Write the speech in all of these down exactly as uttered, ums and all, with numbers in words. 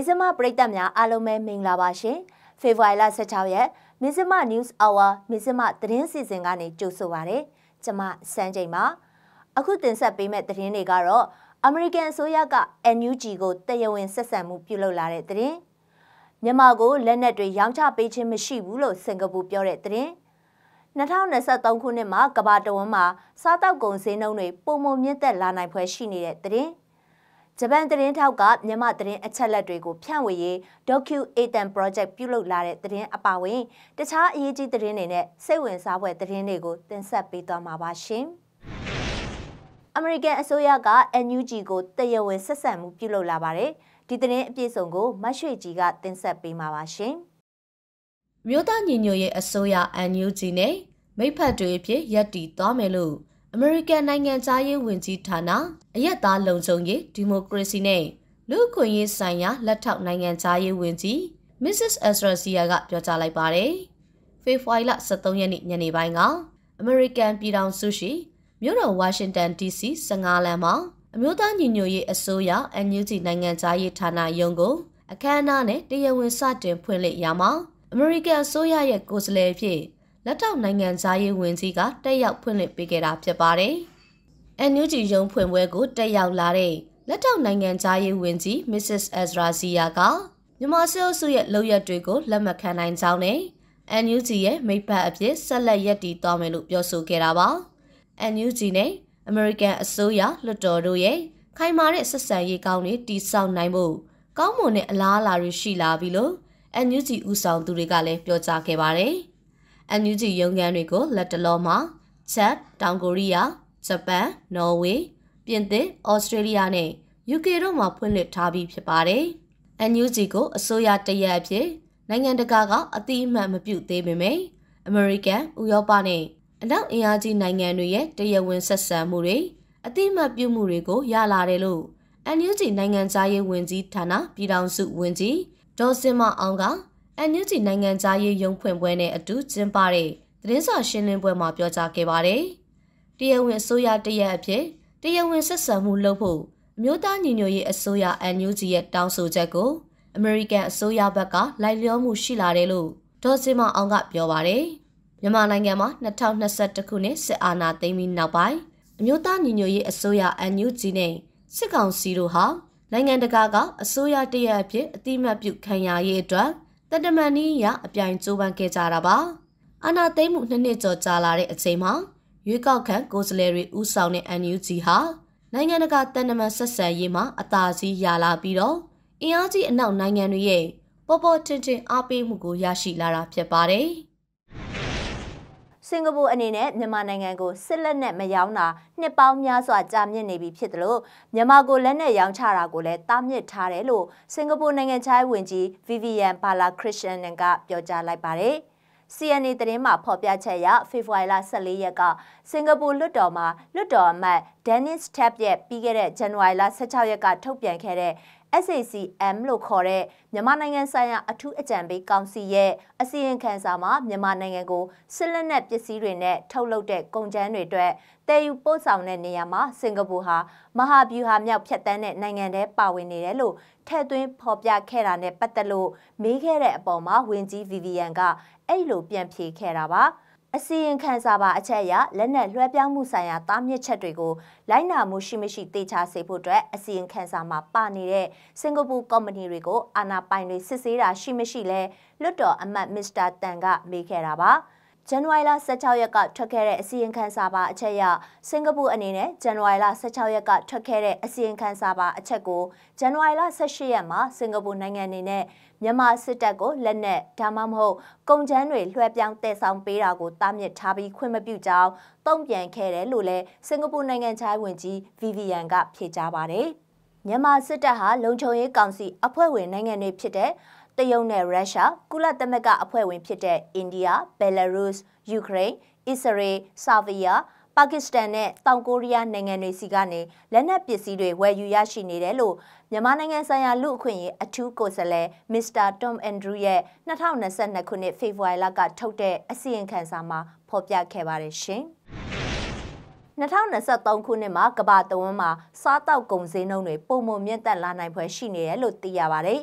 Mizima ပရိသတ်များအားလုံးပဲမင်္ဂလာပါရှင်။ ဖေဖော်ဝါရီလ ၁၆ ရက် Mizima News Hour Mizima သတင်းစီစဉ်ကနေကြိုဆိုပါရစေ။ကျွန်မစန်းချိန်ပါ။အခုတင်ဆက်ပေးမယ့်သတင်းတွေကတော့ American အစိုးရက N U G ကိုတရားဝင်ဆက်ဆံမှုပြုလုပ်လာတဲ့သတင်း။မြန်မာကိုလက်နက်တွေရောင်းချပေးခြင်းမရှိဘူးလို့စင်ကာပူပြောတဲ့သတင်း။၂၀၂၃ခုနှစ်မှာကမ္ဘာတဝန်းမှာစားတောက်ကုန်ဈေးနှုန်းတွေပုံမှန်မြင့်တက်လာနိုင်ဖွယ်ရှိနေတဲ့သတင်း။ဂျပန်သတင်းထောက်ကမြန်မာသတင်းအချက်အလက်တွေကိုဖြန့်ဝေရေး Docu Ethan Project ပြုလုပ်လာတဲ့သတင်းအပါအဝင်တခြားအရေးကြီးသတင်းတွေနဲ့စိတ်ဝင်စားဖွယ်သတင်းတွေကိုတင်ဆက်ပေးသွားမှာပါရှင်။ American အစိုးရက N U G ကိုတရားဝင်ဆက်ဆံမှုပြုလုပ်လာပါတယ်။ဒီသတင်းအပြည့်အစုံကိုမရွှေကြီးကတင်ဆက်ပေးမှာပါရှင်။မြို့သားညီညွတ်ရေးအစိုးရ N U G နဲ့မိဖက်တွေအဖြစ်ရပ်တည်သွားမယ်လို့အမေရိကန်နိုင်ငံသားရေးဝန်ကြီးဌာနအရက်သားလုံခြုံရေးဒီမိုကရေစီနဲ့လူ့အခွင့်အရေးဆိုင်ရာလက်ထောက်နိုင်ငံသားရေးဝန်ကြီး Missus Ezra Zia ကပြောကြားလိုက်ပါတယ်။ဖေဖော်ဝါရီလ ၁၃ ရက်နေ့ညနေပိုင်းကအမေရိကန်ပြည်ထောင်စုရှိမြို့တော်ဝါရှင်တန် D C ၁၅ လမ်းမှာအမျိုးသားညီညွတ်ရေးအစိုးရ N U G နိုင်ငံသားရေးဌာနရုံးကိုအခမ်းအနားနဲ့တရားဝင်စတင်ဖွင့်လှစ်ရာမှာအမေရိကန်အစိုးရရဲ့ကိုယ်စားလှယ်ဖြစ်လက်ထောက်နိုင်ငံသားရေးဝန်ကြီးကတက်ရောက်ဖွင့်လှစ်ပေးခဲ့တာဖြစ်ပါတယ်။ N U G ရုံးဖွင့်ပွဲကိုတက်ရောက်လာတဲ့လက်ထောက်နိုင်ငံသားရေးဝန်ကြီး Missus Ezra Zia ကမြန်မာစစ်အုပ်စုရဲ့လုပ်ရက်တွေကိုလက်မခံနိုင်ကြောင်းနဲ့ N U G ရဲ့မိဖက်အဖြစ်ဆက်လက်ရပ်တည်သွားမယ်လို့ပြောဆိုခဲ့တာပါ။ N U G နဲ့အမေရိကန်အစိုးရလွှတ်တော်တို့ရဲ့ခိုင်မာတဲ့ဆက်ဆံရေးကောင်းတွေတည်ဆောက်နိုင်ဖို့ကောင်းမွန်တဲ့အလားအလာတွေရှိလာပြီလို့ N U G ဦးဆောင်သူတွေကလည်းပြောကြားခဲ့ပါတယ်။ N U G ရုံးခန်းတွေကိုလက်တလောမှာချက်တောင်ကိုရီးယားဂျပန်နော်ဝေပြင်သစ်ဩစတြေးလျနဲ့ U K တို့မှာဖွင့်လှစ်ထားပြီးဖြစ်ပါတယ်။ N U G ကိုအစိုးရတရက်အဖြစ်နိုင်ငံတကာကအတိအမှန်မပြုသေးပေမယ့်အမေရိကန်ဥရောပနဲ့အနောက်အင်အားကြီးနိုင်ငံတွေရဲ့တရားဝင်ဆက်ဆံမှုတွေအတိအမှန်ပြုမှုတွေကိုရလာတယ်လို့ N U G နိုင်ငံသားရေးဝန်ကြီးဌာနပြည်ထောင်စုဝန်ကြီးဒေါ်စင်မအောင်ကN U G နိုင်ငံသားရေးရုံးဖွင့်ပွဲနဲ့အတူကျင်းပတဲ့သတင်းစာရှင်းလင်းပွဲမှာပြောကြားခဲ့ပါတယ်။တရားဝင်အစိုးရတရက်အဖြစ်တရားဝင်ဆက်ဆံမှုလုပ်ဖို့အမျိုးသားညီညွတ်ရေးအစိုးရ N U G ရဲ့တောင်းဆိုချက်ကိုအမေရိကန်အစိုးရဘက်ကလိုက်လျောမှုရှိလာတယ်လို့ဒေါ်စင်မအောင်ကပြောပါတယ်။မြန်မာနိုင်ငံမှာ၂၀၂၁ခုနှစ်စစ်အာဏာသိမ်းပြီးနောက်ပိုင်းအမျိုးသားညီညွတ်ရေးအစိုးရ N U G နဲ့စစ်ကောင်စီတို့ဟာနိုင်ငံတကာကအစိုးရတရက်အဖြစ်အတိအမှတ်ပြုခံရရေးအတွက်တတမန်နည်းအရအပြိုင်ကြိုးပမ်းခဲ့ကြတာပါ။အာဏာသိမ်းမှုနှစ်နှစ်ကျော်ကြာလာတဲ့အချိန်မှာရွေးကောက်ခံကိုယ်စားလှယ်တွေဦးဆောင်တဲ့ N U G ဟာနိုင်ငံတကာတန်တမန်ဆက်ဆံရေးမှာအသာစီးရလာပြီးတော့အင်အားကြီးအနောက်နိုင်ငံတွေရဲ့ပေါ်ပေါ်ထင်ထင်အားပေးမှုကိုရရှိလာတာဖြစ်ပါတယ်။စင်ကာပူအနေနဲ့မြန်မာနိုင်ငံကိုစစ်လက်နက်မရောင်းတာနှစ်ပေါင်းများစွာကြာမြင့်နေပြီဖြစ်တယ်လို့မြန်မာကိုလက်နက်ရောင်းချတာကိုလည်းတားမြစ်ထားတယ်လို့စင်ကာပူနိုင်ငံခြားရေးဝန်ကြီး Vivian Balakrishnan ကပြောကြားလိုက်ပါတယ်။ C N A သတင်းမှာဖော်ပြချက်အရဖေဖော်ဝါရီလ၁၄ရက်ကစင်ကာပူလွှတ်တော်မှာလွှတ်တော်အမတ် Dennis Tab ရဲ့ပြီးခဲ့တဲ့ဇန်နဝါရီလ၁၆ရက်ကထုတ်ပြန်ခဲ့တဲ့ S A C M လို့ခေါ်တဲ့မြန်မာနိုင်ငံဆိုင်ရာအထူးအကြံပေးကောင်စီရဲ့အစီရင်ခံစာမှာမြန်မာနိုင်ငံကိုစစ်လက်နက်ပစ္စည်းတွေနဲ့ထုတ်လုပ်တဲ့ကုန်ကျန်းတွေအတွက်တည်ယူပို့ဆောင်တဲ့နေရာမှာစင်ကာပူဟာမဟာဗျူဟာမြောက်ဖြတ်တန်းတဲ့နိုင်ငံတွေပါဝင်နေတယ်လို့ထည့်သွင်းဖော်ပြခဲ့တာနဲ့ပတ်သက်လို့မေးခဲ့တဲ့အပေါ်မှာဝန်ကြီး Vivian ကအဲ့လိုပြန်ဖြေခဲ့တာပါအစီရင်ခံစာပါအချက်အရလက်နက်လွှဲပြောင်းမှုဆိုင်ရာတားမြစ်ချက်တွေကိုလိုက်နာမှုရှိမရှိသေချာစေဖို့အတွက်အစီရင်ခံစာမှာပါနေတဲ့စင်ကာပူကုမ္ပဏီတွေကိုအာဏာပိုင်တွေစစ်ဆေးတာရှိမရှိလဲလွှတ်တော်အမတ်မစ္စတာတန်ကမေးခဲ့တာပါဇန်နဝါရီလ၁၆ရက်ကထွက်ခဲ့တဲ့အစီရင်ခံစာပါအချက်အရစင်ကာပူအနေနဲ့ဇန်နဝါရီလ၁၆ရက်ကထွက်ခဲ့တဲ့အစီရင်ခံစာပါအချက်ကိုဇန်နဝါရီလ၁၈ရက်မှာစင်ကာပူနိုင်ငံအနေနဲ့မြန်မာစစ်တပ်ကိုလက်နက်ဒါမှမဟုတ်ကုန်ကျန်းတွေလွှဲပြောင်းတည်ဆောင်ပေးတာကိုတားမြစ်ထားပြီးခွင့်မပြုကြောင်းတုံ့ပြန်ခဲ့တယ်လို့လည်းစင်ကာပူနိုင်ငံခြားရေးဝန်ကြီး Vivian ကဖြေကြားပါတယ်။မြန်မာစစ်တပ်ဟာလုံခြုံရေးကောင်စီအဖွဲ့ဝင်နိုင်ငံတွေဖြစ်တဲ့တရုတ်နဲ့ရုရှားကုလသမဂ္ဂအဖွဲ့ဝင်ဖြစ်တဲ့အိန္ဒိယဘယ်လာရုစ်ယူကရိန်းအစ္စရေးဆာဗီယာပါကစ္စတန်နဲ့တောင်ကိုရီးယားနိုင်ငံတွေစီကနေလက်နက်ပစ္စည်းတွေဝယ်ယူရရှိနေတယ်လို့မြန်မာနိုင်ငံဆိုင်ရာလူ့အခွင့်အရေးအထူးကိုယ်စားလှယ်မစ္စတာတွမ်အန်ဒရူးရဲ့၂၀၂၂ခုနှစ်ဖေဖော်ဝါရီလကထုတ်တဲ့အစီရင်ခံစာမှာဖော်ပြခဲ့ပါတယ်ရှင်။၂၀၂၃ခုနှစ်မှာကမ္ဘာတဝန်းမှာစားတောက်ကုန်ဈေးနှုန်းတွေပုံမှန်မြင့်တက်လာနိုင်ဖွယ်ရှိနေတယ်လို့သိရပါတယ်။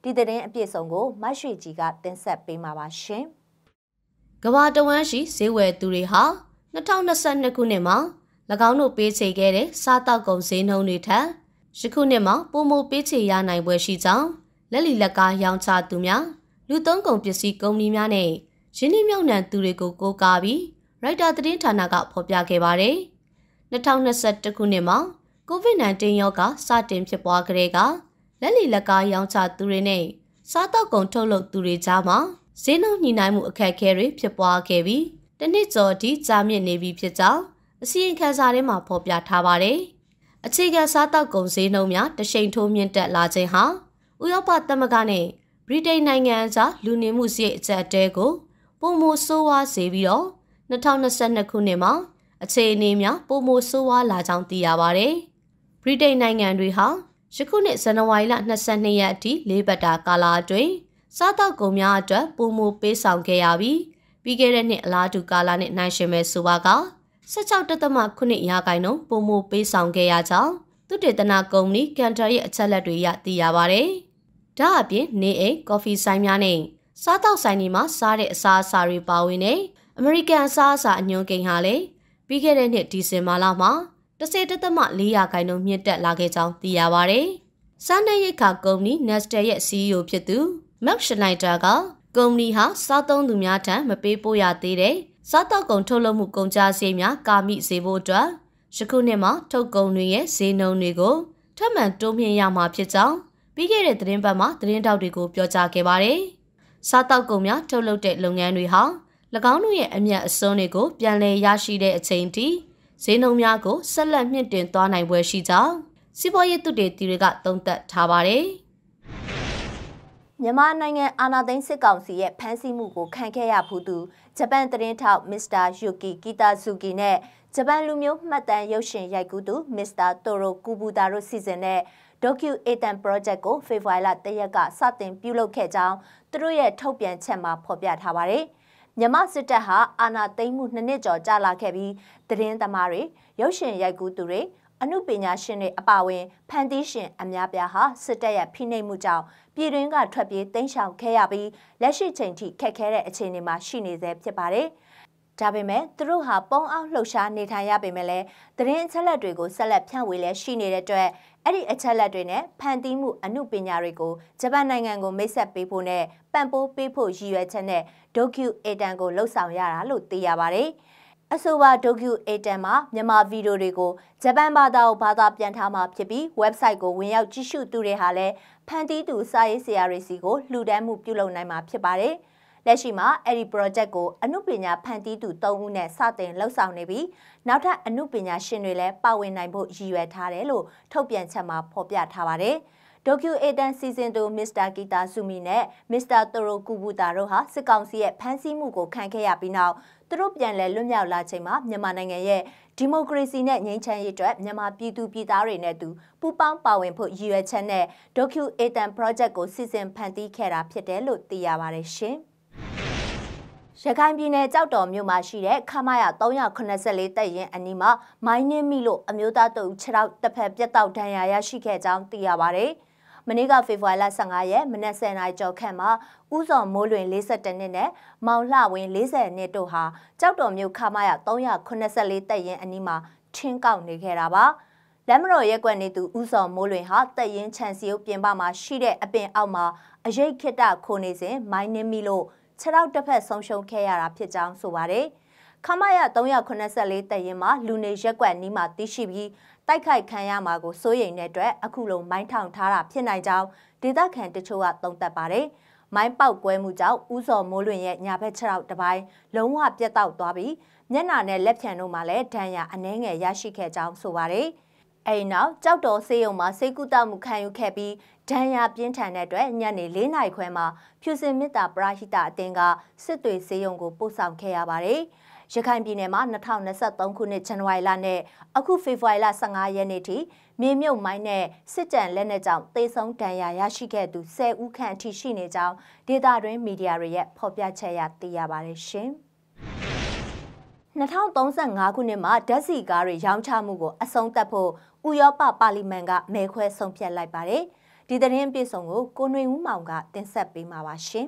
ဒီသတင်းအပြည့်စုံကိုမရွှေကြီးကတင်ဆက်ပေးမှာပါရှင်။ကမ္ဘာတဝန်းရှိဈေးဝယ်သူတွေဟာနှစ်ထောင်နှစ်ဆယ်နှစ်ခုနှစ်မှာ၎င်းတို့ပေးချေခဲ့တဲ့စားတောက်ကုန်ဈေးနှုန်းတွေထက်ယခုနှစ်မှာပိုမိုပေးချေရနိုင်ပွဲရှိကြောင်းလက်လီလက်ကားရောင်းချသူများလူသုံးကုန်ပစ္စည်းကုမ္ပဏီများနဲ့ရင်းနှီးမြှုပ်နှံသူတွေကိုကိုးကားပြီးရိုက်တာသတင်းဌာနကဖော်ပြခဲ့ပါတယ်။နှစ်ထောင်နှစ်ဆယ်တစ်ခုနှစ်မှာကိုဗစ် ၁၉ ရောဂါစတင်ဖြစ်ပွားကြတဲ့ကလက်လီလက်ကားရောင်းချသူတွေနဲ့စားတောက်ကုန်ထုတ်လုပ်သူတွေကြားမှာဈေးနှုန်းညှိနှိုင်းမှုအခက်အခဲတွေဖြစ်ပွားခဲ့ပြီးတစ်နှစ်ကျော်အထိကြာမြင့်နေပြီဖြစ်ကြောင်းအစီရင်ခံစာထဲမှာဖော်ပြထားပါတယ်။အခြေခံစားတောက်ကုန်ဈေးနှုန်းများတရှိန်ထိုးမြင့်တက်လာခြင်းဟာဥရောပသမဂ္ဂနဲ့ဗြိတိန်နိုင်ငံကြားလူနေမှုစရိတ်အကျပ်အတည်းကိုပိုမိုဆိုးဝါးစေပြီးတော့နှစ်ထောင်နှစ်ဆယ်နှစ်ခုနှစ်မှာအခြေအနေများပိုမိုဆိုးဝါးလာကြောင်းသိရပါတယ်။ဗြိတိန်နိုင်ငံတွေဟာယခုနှစ်ဇန်နဝါရီလ၂၂ရက်အထိလေးပတ်တာကာလအတွင်းစားတောက်ကုန်များအတွက်ပိုမိုပေးဆောင်ခဲ့ရပြီးပြီးခဲ့တဲ့နှစ်အလားတူကာလနဲ့နှိုင်းယှဉ်မဲ့ဆိုပါက၁၆.၇ ရာခိုင်နှုန်းပိုမိုပေးဆောင်ခဲ့ရကြောင်းသုတေသနကုမ္ပဏီကန်တာရဲ့အချက်လက်တွေရသိရပါတယ်။ဒါအပြင်နေအိမ်ကော်ဖီဆိုင်များနဲ့စားတောက်ဆိုင်တွေမှာစားတဲ့အစားအစာတွေပါဝင်တဲ့အမေရိကန်အစားအစာအညွှန်းကိန်းဟာလည်းပြီးခဲ့တဲ့နှစ်ဒီဇင်ဘာလမှာ၁၀.၄ ရာခိုင်နှုန်းမြင့်တက်လာခဲ့ကြောင်းသိရပါတယ်။စားနပ်ရိက္ခာကုမ္ပဏီ Nestle ရဲ့ စီ အီ အို ဖြစ်သူ Mark Schneider ကကုမ္ပဏီဟာစားသုံးသူများထံမပေးပို့ရသေးတဲ့စားတောက်ကုန်ထုတ်လုပ်မှုကုန်ကျစရိတ်များကာမိစေဖို့အတွက်ယခုနှစ်မှာထုတ်ကုန်တွေရဲ့ဈေးနှုန်းတွေကိုထပ်မံတိုးမြှင့်ရမှာဖြစ်ကြောင်းပြီးခဲ့တဲ့သတင်းပတ်မှာသတင်းတောက်တွေကိုပြောကြားခဲ့ပါတယ်။စားတောက်ကုန်များထုတ်လုပ်တဲ့လုပ်ငန်းတွေဟာ၎င်းတို့ရဲ့အမြတ်အစွန်းတွေကိုပြန်လည်ရရှိတဲ့အချိန်ထိဈေးနှုန်းများကိုဆက်လက်မြင့်တင်သွားနိုင်ပွဲရှိကြောင်းစီးပွားရေးသုတေသီတွေကသုံးသပ်ထားပါတယ်။မြန်မာနိုင်ငံအာဏာသိမ်းစစ်ကောင်စီရဲ့ဖမ်းဆီးမှုကိုခံခဲ့ရဖူးသူဂျပန်သတင်းထောက်မစ္စတာယိုကီကီတာဇူကီနဲ့ဂျပန်လူမျိုးမှတ်တမ်းရုပ်ရှင်ရိုက်ကူးသူမစ္စတာတိုရိုကူဘူတာတို့စီစဉ်တဲ့ Docu Etan Project ကိုဖေဖော်ဝါရီလ၁ရက်ကစတင်ပြုလုပ်ခဲ့ကြောင်းသူတို့ရဲ့ထုတ်ပြန်ချက်မှာဖော်ပြထားပါတယ်။မြန်မာစစ်တပ်ဟာအာဏာသိမ်းမှုနှစ်နှစ်ကျော်ကြာလာခဲ့ပြီးသတင်းသမားတွေရုပ်ရှင်ရိုက်ကူးသူတွေအမှုပညာရှင်တွေအပါအဝင်ဖန်တီးရှင်အများပြားဟာစစ်တပ်ရဲ့ဖိနှိပ်မှုကြောင့်ပြည်တွင်းကထွက်ပြေးတိမ်းရှောင်ခဲ့ရပြီးလက်ရှိချိန်ထိခက်ခဲတဲ့အခြေအနေမှာရှိနေဆဲဖြစ်ပါတယ်။ဒါပေမဲ့သူတို့ဟာပုံအောင်လှုပ်ရှားနေထိုင်ရပေမဲ့လည်းသတင်းအချက်အလက်တွေကိုဆက်လက်ဖြန့်ဝေလဲရှိနေတဲ့အတွက်အဲ့ဒီအချက်အလက်တွေနဲ့ဖန်တီးမှုအမှုပညာတွေကိုဂျပန်နိုင်ငံကိုမိတ်ဆက်ပေးဖို့နဲ့ပံ့ပိုးပေးဖို့ရည်ရွယ်ချက်နဲ့ Docu Etan ကိုလှုပ်ဆောင်ရတာလို့သိရပါတယ်။အဆိုပါ Docu Etan မှာမြန်မာဗီဒီယိုတွေကိုဂျပန်ဘာသာကိုဘာသာပြန်ထားမှာဖြစ်ပြီး website ကိုဝင်ရောက်ကြည့်ရှုသူတွေဟာလည်းဖန်တီးသူစာရေးဆရာတွေစီကိုလှူဒန်းမှုပြုလုပ်နိုင်မှာဖြစ်ပါတယ်။လက်ရှိမှာအဲ့ဒီ project ကိုအမှုပညာဖန်တီးသူ၃ဦးနဲ့စတင်လှုပ်ဆောင်နေပြီးနောက်ထပ်အမှုပညာရှင်တွေလည်းပါဝင်နိုင်ဖို့ရည်ရွယ်ထားတယ်လို့ထုတ်ပြန်ချက်မှာဖော်ပြထားပါတယ်။ Docu Etan စီစဉ်သူမစ္စတာကီတာဆူမီနဲ့မစ္စတာတိုရိုကူဘူတာတို့ဟာစစ်ကောင်စီရဲ့ဖမ်းဆီးမှုကိုခံခဲ့ရပြီးနောက်သူတို့ပြန်လည်လွတ်မြောက်လာချိန်မှာမြန်မာနိုင်ငံရဲ့ဒီမိုကရေစီနဲ့ငြိမ်းချမ်းရေးအတွက်မြန်မာပြည်သူပြည်သားတွေနဲ့တူပူးပေါင်းပါဝင်ဖို့ရည်ရွယ်ချက်နဲ့ Docu Etan Project ကိုစီစဉ်ဖန်တီးခဲ့တာဖြစ်တယ်လို့သိရပါတယ်ရှင်။ရခိုင်ပြည်နယ်ကြောက်တော်မြို့မှာရှိတဲ့ခမာယာ၃၇၄တပ်ရင်းအနီးမှာမိုင်းနင်းမိလို့အမျိုးသားတို့ခြေထောက်တစ်ဖက်ပြတ်တောက်ဒဏ်ရာရရှိခဲ့ကြောင်းသိရပါတယ်။မနေ့ကဖေဖော်ဝါရီလ၁၅ရက်မနက်၁၀နာရီကျော်ခန့်မှာဦးစော်မိုးလွင်၄၁နှစ်နဲ့မောင်လှဝင်း၄၀နှစ်တို့ဟာကြောက်တော်မြို့ခမာယာ၃၇၄တပ်ရင်းအနီးမှာထင်းကောက်နေခဲ့တာပါ။လက်မတော်ရက်ကွက်နေသူဦးစော်မိုးလွင်ဟာတပ်ရင်းခြံစည်းရုပ်ပြင်ပမှာရှိတဲ့အပင်အောက်မှာအရိတ်ခိတခိုနေစဉ်မိုင်းနင်းမိလို့ခြေထောက်တစ်ဖက်ဆုံးရှုံးခဲ့ရတာဖြစ်ကြောင်းဆိုပါတယ်။ခမာယာ၃၇၄တပ်ရင်းမှာလူနေရက်ကွက်နီးမှာတည်ရှိပြီးတိုက်ခိုက်ခံရမှာကိုစိုးရိမ်တဲ့အတွက်အခုလိုမိုင်းထောင်ထားတာဖြစ်နိုင်ကြောင်းဒေသခံတချို့ကသုံးသပ်ပါတယ်။မိုင်းပေါက်ကွဲမှုကြောင့်ဦးစော်မိုးလွင်ရဲ့ညာဘက်ခြေထောက်တစ်ပိုင်းလုံးဝပြတ်တောက်သွားပြီးမျက်နှာနဲ့လက်ဖြံတို့မှာလည်းဒဏ်ရာအနှဲငယ်ရရှိခဲ့ကြောင်းဆိုပါတယ်။အဲဒီနောက်ကြောက်တော်ဆေးရုံမှာစိတ်ကူးတမှုခံယူခဲ့ပြီးဒဏ်ရာပြင်းထန်တဲ့အတွက်ညနေ၄နာရီခွဲမှာဖြူစင်မြစ်တာပရဟိတအသင်းကစစ်တွေဆေးရုံကိုပို့ဆောင်ခဲ့ရပါတယ်။ရခိုင်ပြည်နယ်မှာ၂၀၂၃ခုနှစ်ဇန်နဝါရီလနဲ့အခုဖေဖော်ဝါရီလ၁၅ရက်နေ့ထိမြေမြုပ်မိုင်းနဲ့စစ်ကြံလက်နက်ကြောင့်သေဆုံးဒဏ်ရာရရှိခဲ့သူ၁၀ဦးခန့်အထိရှိနေကြောင်းဒေသတွင်းမီဒီယာတွေရဲ့ဖော်ပြချက်အရသိရပါတယ်ရှင်။၂၀၃၅ခုနှစ်မှာဓာတ်ဆီကားတွေရောင်းချမှုကိုအဆုံးသတ်ဖို့ဥရောပပါလီမန်ကမဲခွဲဆုံးဖြတ်လိုက်ပါတယ်။ဒီသတင်းပြေဆုံးကိုကိုနှွေဦးမောင်ကတင်ဆက်ပေးမှာပါရှင်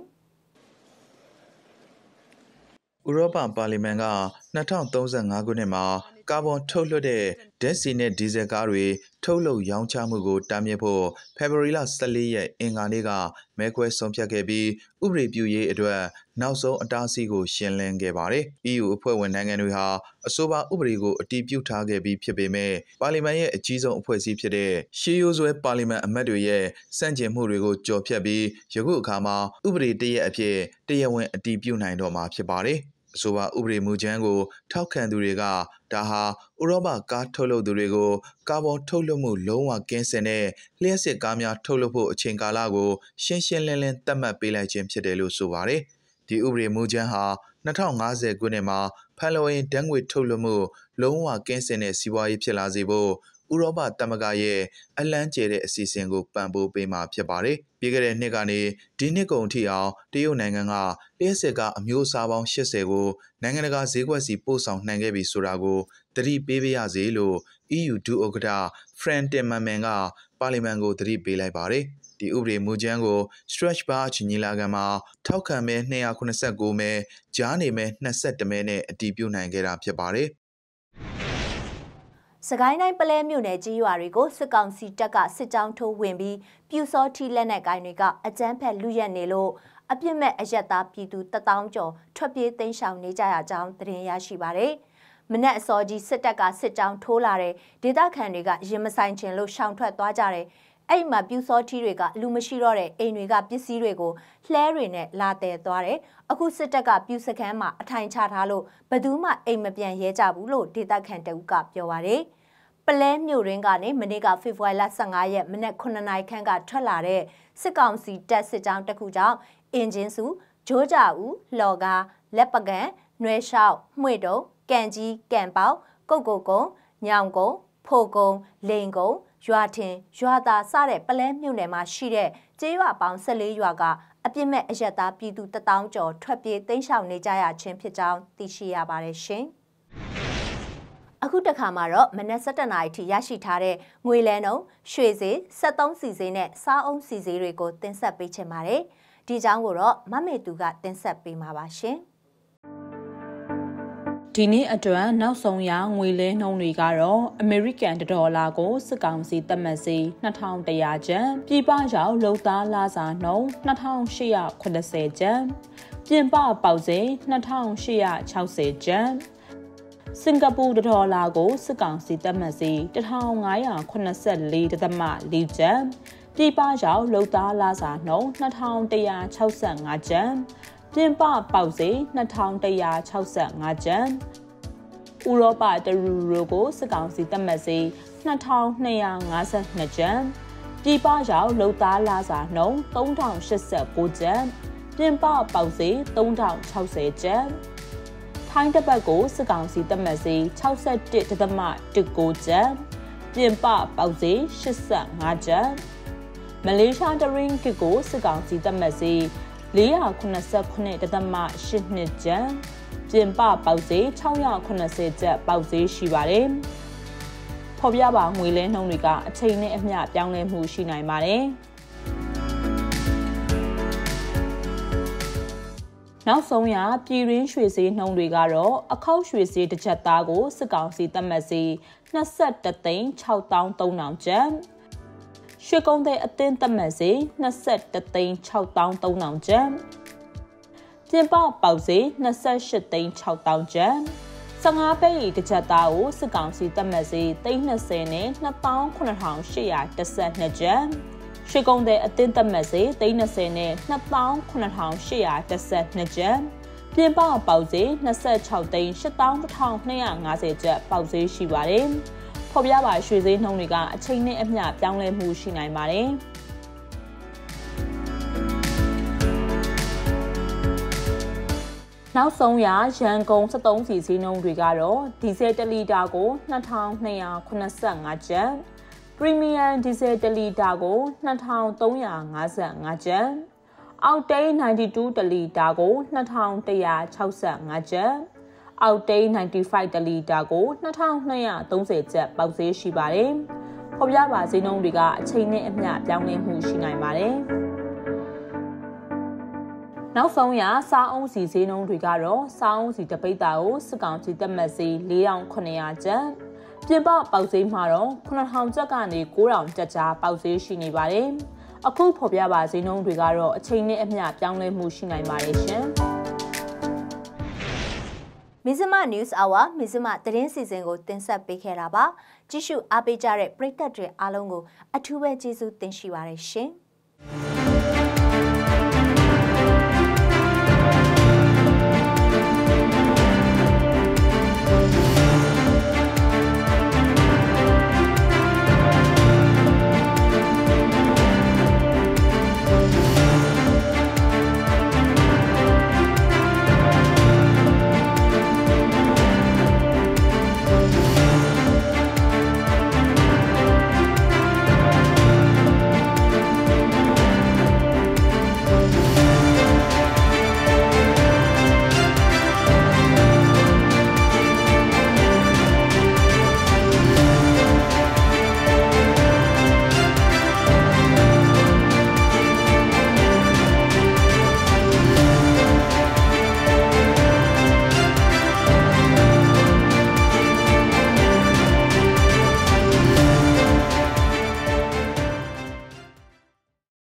ဥရောပပါလီမန်က၂၀၃၅ခုနှစ်မှာကာဗွန်ထုတ်လွှတ်တဲ့ဓာတ်ဆီနဲ့ဒီဇယ်ကားတွေထုတ်လုပ်ရောင်းချမှုကိုတားမြစ်ဖို့ဖေဖော်ဝါရီလ၁၄ရက်အင်္ဂါနေ့ကမဲခွဲဆုံးဖြတ်ခဲ့ပြီးဥပဒေပြုရေးအတွက်နောက်ဆုံးအတားအဆီးကိုရှင်းလင်းခဲ့ပါတယ်။ အီးယူ အဖွဲ့ဝင်နိုင်ငံတွေဟာအဆိုပါဥပဒေကိုအတည်ပြုထားခဲ့ပြီးဖြစ်ပေမဲ့ပါလီမန်ရဲ့အကြီးဆုံးအဖွဲ့အစည်းဖြစ်တဲ့ရှေးရိုးစွဲပါလီမန်အမတ်တွေရဲ့စန့်ကျင်မှုတွေကိုကြော်ဖြတ်ပြီးယခုအခါမှာဥပဒေတရက်အဖြစ်တရားဝင်အတည်ပြုနိုင်တော့မှာဖြစ်ပါတယ်။အဆိုပါဥပဒေမူကြမ်းကိုထောက်ခံသူတွေကဒါဟာဥရောပကားထုတ်လုပ်သူတွေကိုကာဗွန်ထုတ်လွှတ်မှုလုံးဝကင်းစင်တဲ့လျှက်စစ်ကားများထုတ်လုပ်ဖို့အချိန်ကာလကိုရှင်းရှင်းလင်းလင်းသတ်မှတ်ပေးလိုက်ခြင်းဖြစ်တယ်လို့ဆိုပါတယ်။ဒီဥပဒေမူကြမ်းဟာ၂၀၅၀ခုနှစ်မှာဖန်လုံအိမ်ဓာတ်ငွေ့ထုတ်လွှတ်မှုလုံးဝကင်းစင်တဲ့စီးပွားရေးဖြစ်လာစေဖို့ဥရောပသမဂ္ဂရဲ့အလန်းကျယ်တဲ့အစီအစဉ်ကိုပံ့ပိုးပေးမှာဖြစ်ပါတယ်။ပြီးခဲ့တဲ့နှစ်ကနေဒီနှစ်ကုန်ထိအောင်တရုတ်နိုင်ငံကလျှက်စစ်ကားအမျိုးအစားပေါင်း၈၀ကိုနိုင်ငံတကာဈေးကွက်စီပို့ဆောင်နိုင်ခဲ့ပြီဆိုတာကိုသတိပေးပါရစေလို့ အီးယူ ဒုဥက္ကဋ္ဌ Frans Timmermans ကပါလီမန်ကိုသတိပေးလိုက်ပါတယ်။ဒီဥပဒေမူကြမ်းကို Strasbourg ညီလာခံမှာထောက်ခံမဲ၂၇၉မဲကြားနေမဲ၂၁မဲနဲ့အတည်ပြုနိုင်ခဲ့တာဖြစ်ပါတယ်။စကိုင်းတိုင်းပလဲမြို့နယ်ကြီးရွာတွေကိုစစ်ကောင်စီတပ်ကစစ်ကြောင်းထိုးဝင်ပြီးပြူစောထီလက်နက်ကိုင်တွေကအကြမ်းဖက်လူရက်နေလို့အပြစ်မဲ့အရက်သားပြည်သူတထောင်ကျော်ထွက်ပြေးသိမ်းရှောင်နေကြရကြောင်းသတင်းရရှိပါတယ်။မနက်အစောကြီးစစ်တပ်ကစစ်ကြောင်းထိုးလာတဲ့ဒေသခံတွေကရင်မဆိုင်ချင်လို့ရှောင်ထွက်သွားကြတယ်။အဲ့မှာပြူစောထီတွေကလူမရှိတော့တဲ့အိမ်တွေကပစ္စည်းတွေကိုလှဲတွေနဲ့လာတဲသွားတယ်။အခုစစ်တပ်ကပြူစခန်းမှာအထိုင်ချထားလို့ဘယ်သူမှအိမ်မပြန်ရဲကြဘူးလို့ဒေသခံတအုပ်ကပြောပါတယ်။ပလဲမြို့ရင်းကနေမနေ့ကဖေဖော်ဝါရီလ၁၅ရက်မနက်ခုနှစ်နာရီခန့်ကထွက်လာတဲ့စစ်ကောင်စီတပ်စစ်ကြောင်းတစ်ခုကြောင့်အင်ဂျင်စုဂျိုးကြဦးလော်ကားလက်ပကံနွဲလျှောက်မှွေတုံကန်ကြီးကန်ပေါကုတ်ကုတ်ကုံညောင်ကုံဖိုကုံလိန်ကုံရွာထင်ရွာသားစတဲ့ပလဲမြို့နယ်မှာရှိတဲ့ကျေးရွာပေါင်း၁၄ရွာကအပြစ်မဲ့အရက်သားပြည်သူတထောင်ကျော်ထွက်ပြေးသိမ်းရှောင်နေကြရခြင်းဖြစ်ကြောင်းသိရှိရပါတယ်ရှင်။အခုတခါမှာတော့မနက်၁၇နာရီထိရရှိထားတဲ့ငွေလဲနှုန်းရွှေဈေးစက်သုံးစီဈေးနဲ့စားအုံးစီဈေးတွေကိုတင်ဆက်ပေးချင်ပါတယ်။ဒီအကြောင်းကိုတော့မမေသူကတင်ဆက်ပေးမှာပါရှင်။ဒီနေ့အတွက်နောက်ဆုံးရငွေလဲနှုန်းတွေကတော့အမေရိကန်ဒေါ်လာကိုစစ်ကောင်စီသတ်မှတ်ဈေး၂ထောင်၁ရာကျပ်ပြည်ပရောက်လုပ်သားလစာနှုန်း၂ထောင်၈ရာ၇၀ကျပ်ပြင်ပပေါက်ဈေး၂ထောင်၈ရာ၆၀ကျပ်စင်ကာပူဒေါ်လာကိုစစ်ကောင်စီသတ်မှတ်ဈေး၁ထောင်၅ရာ၇၄ဒသမ၄ကျပ်ပြည်ပရောက်လုပ်သားလစာနှုန်း၂ထောင်၁ရာ၆၅ကျပ်ပြင်ပပေါက်ဈေး၂ထောင်၁ရာ၆၅ကျပ်ဥရောပတရူရိုကိုစစ်ကောင်စီသတ်မှတ်ဈေး၂ထောင်၂ရာ၅၂ကျပ်ပြည်ပရောက်လုပ်သားလစာနှုန်း၃ထောင်၈၉ကျပ်ပြင်ပပေါက်ဈေး၃ထောင်၆၀ကျပ်ထိုင်းတပတ်ကိုစစ်ကောင်စီသတ်မှတ်ဈေး၆၁ဒသမ၁၉ကျပ်ပြင်ပပေါက်ဈေး၈၅ကျပ်မလေးရှားတရင်းကစ်ကိုစစ်ကောင်စီသတ်မှတ်ဈေး၄ရာ၇၇ဒသမ၈၂ကျပ်ပြင်ပပေါက်ဈေး၆ရာ၇၀ကျပ်ပေါက်ဈေးရှိပါတယ်။ဖော်ပြပါငွေလဲနှုန်းတွေကအချိန်နဲ့အမျှပြောင်းလဲမှုရှိနိုင်ပါတယ်။နောက်ဆုံးရပြည်ရင်းရွှေဈေးနှုန်းတွေကတော့အခောက်ရွှေဈေးတစ်ချက်သားကိုစစ်ကောင်စီသတ်မှတ်ဈေး၂၁သိန်း၆သောင်း၃ထောင်ကျပ်ရွှေကုန်တဲ့အသင်းသတ်မှတ်ဈေး၂၁သိန်း၆သောင်း၃ထောင်ကျပ်ပြင်ပပေါက်ဈေး၂၈သိန်း၆သောင်းကျပ်၁၅ပဲရီတစ်ချက်သားကိုစစ်ကောင်စီသတ်မှတ်ဈေးသိန်း၂၀နဲ့၂သောင်း၇ထောင်၈ရာ၁၂ကျပ်ရွှေကုန်တဲ့အသင်းသတ်မှတ်ဈေးသိန်း၂၀နဲ့၂သောင်း၇ထောင်၈ရာ၁၂ကျပ်ပြင်ပပေါက်ဈေး၂၆သိန်း၈သောင်း၁ထောင်၂ရာ၅၀ကျပ်ပေါက်ဈေးရှိပါတယ်။ဖော်ပြပါရွှေဈေးနှုန်းတွေကအချိန်နဲ့အမျှပြောင်းလဲမှုရှိနိုင်ပါတယ်။နောက်ဆုံးရရန်ကုန်စက်သုံးဆီဈေးနှုန်းတွေကတော့ဒီဇယ်တစ်လီတာကို၂ထောင်၂ရာ၇၅ကျပ်ပရီမီယံဒီဇယ်တစ်လီတာကို၂ထောင်၃ရာ၅၅ကျပ်အောက်တိန်း၉၂တစ်လီတာကို၂ထောင်၁ရာ၆၅ကျပ်အောက်တိန်း၉၅တစ်လီတာကို၂ထောင်၂ရာ၃၀ကျပ်ပေါက်ဈေးရှိပါတယ်ဖော်ပြပါဈေးနှုန်းတွေကအချိန်နဲ့အမျှပြောင်းလဲမှုရှိနိုင်ပါတယ်။နောက်ဆုံးရစားအုံးစီဈေးနှုန်းတွေကတော့စားအုံးစီတပိတ်တာကိုစစ်ကောင်စီတက်မှတ်ဈေး၄ထောင်ခုနှစ်ရာကျပ်ပြင်ပပေါက်ဈေးမှာတော့ခုနှစ်ထောင်ကျပ်ကနေ၉ထောင်ကျပ်ကြားပေါက်ဈေးရှိနေပါတယ်။အခုဖော်ပြပါဈေးနှုန်းတွေကတော့အချိန်နဲ့အမျှပြောင်းလဲမှုရှိနိုင်ပါတယ်ရှင်။မဇ္ဈိမ News Hour မဇ္ဈိမသတင်းစီစဉ်ကိုတင်ဆက်ပေးခဲ့တာပါကြည့်ရှုအားပေးကြတဲ့ပရိသတ်တွေအားလုံးကိုအထူးပဲကျေးဇူးတင်ရှိပါတယ်ရှင်။